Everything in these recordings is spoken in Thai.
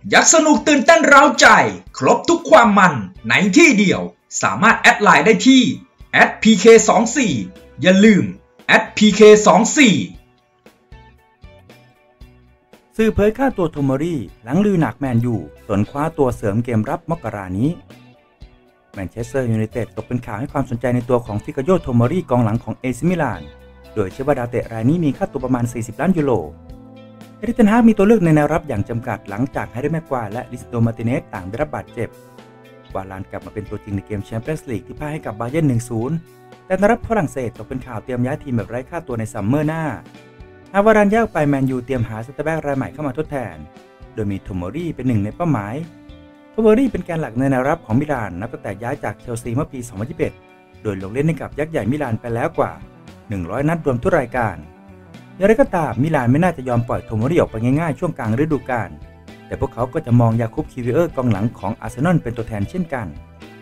ยักสนุกตื่นเต้นเร้าใจครบทุกความมันในที่เดียวสามารถแอดไลน์ได้ที่ @pk24 อย่าลืม @pk24 สื่อเผยค่าตัวโทโมริหลังลือหนักแมนยูสนคว้าตัวเสริมเกมรับมกรานี้แมนเชสเตอร์ยูไนเต็ดตกเป็นข่าวให้ความสนใจในตัวของฟิกาโยโทโมริกองหลังของเอซิมิลานโดยเชื่อว่าดาวเตะรายนี้มีค่าตัวประมาณ40 ล้านยูโรเอริก เทนฮากมีตัวเลือกในแนวรับอย่างจำกัดหลังจากแฮร์รี่ แม็กควายและลิสโด มาร์ติเนสต่างได้รับบาดเจ็บวาลานกลับมาเป็นตัวจริงในเกมแชมเปี้ยนส์ลีกที่พ่ายให้กับบาเยิร์น 1-0 แต่นักรับฝรั่งเศสตกเป็นข่าวเตรียมย้ายทีมแบบไร้ค่าตัวในซัมเมอร์หน้าหากวารานแยกไปแมนยูเตรียมหาเซนเตอร์แบ็กรายใหม่เข้ามาทดแทนโดยมีโทโมริเป็นหนึ่งในเป้าหมายโทโมริเป็นแกนหลักในแนวรับของมิลานนับตั้งแต่ย้ายจากเชลซีเมื่อปี 2021 โดยลงเล่นให้กับยักษ์ใหญ่มิลานไปแล้วกว่า100 นัดรวมทุกรายการอย่างไรก็ตามมิลานไม่น่าจะยอมปล่อยโทโมริออกไปง่ายๆช่วงกลางฤดูกาลแต่พวกเขาก็จะมองยาคูบ คิวิเออร์กองหลังของอาร์เซนอลเป็นตัวแทนเช่นกัน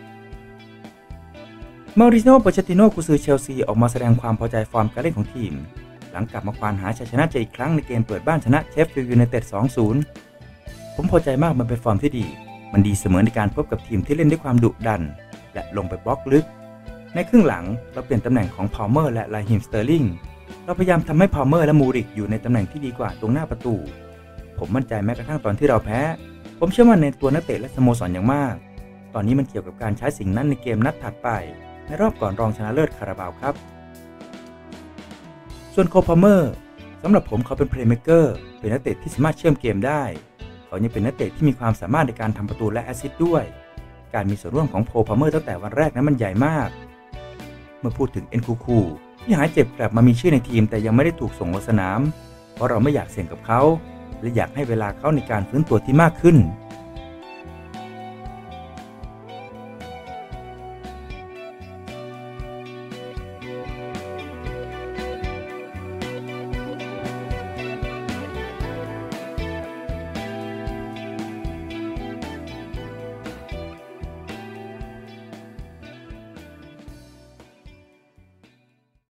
มาริซิโน โปเชตติโนกุนซือเชลซีออกมาแสดงความพอใจฟอร์มการเล่นของทีมหลังกลับมาควานหาชัยชนะใจอีกครั้งในเกมเปิดบ้านชนะเชฟฟิลด์ยูไนเต็ด 2-0 ผมพอใจมากมันเป็นฟอร์มที่ดีมันดีเสมอในการพบกับทีมที่เล่นด้วยความดุดันและลงไปบล็อกลึกในครึ่งหลังเราเปลี่ยนตำแหน่งของพาลเมอร์และไลฮิม สเตอร์ลิงเราพยายามทำให้พาลเมอร์และมูริกอยู่ในตำแหน่งที่ดีกว่าตรงหน้าประตูผมมั่นใจแม้กระทั่งตอนที่เราแพ้ผมเชื่อมั่นในตัวนักเตะและสโมสรอย่างมากตอนนี้มันเกี่ยวกับการใช้สิ่งนั้นในเกมนัดถัดไปในรอบก่อนรองชนะเลิศคาราบาวครับส่วนโคพาลเมอร์สำหรับผมเขาเป็นเพลย์เมคเกอร์เป็นนักเตะที่สามารถเชื่อมเกมได้เขายังเป็นนักเตะที่มีความสามารถในการทำประตูและแอสซิสต์ด้วยการมีส่วนร่วมของโคพาลเมอร์ตั้งแต่วันแรกนั้นมันใหญ่มากเมื่อพูดถึงเอ็นคูคูที่หายเจ็บกลับมามีชื่อในทีมแต่ยังไม่ได้ถูกส่งลงสนามเพราะเราไม่อยากเสี่ยงกับเขาและอยากให้เวลาเขาในการฟื้นตัวที่มากขึ้น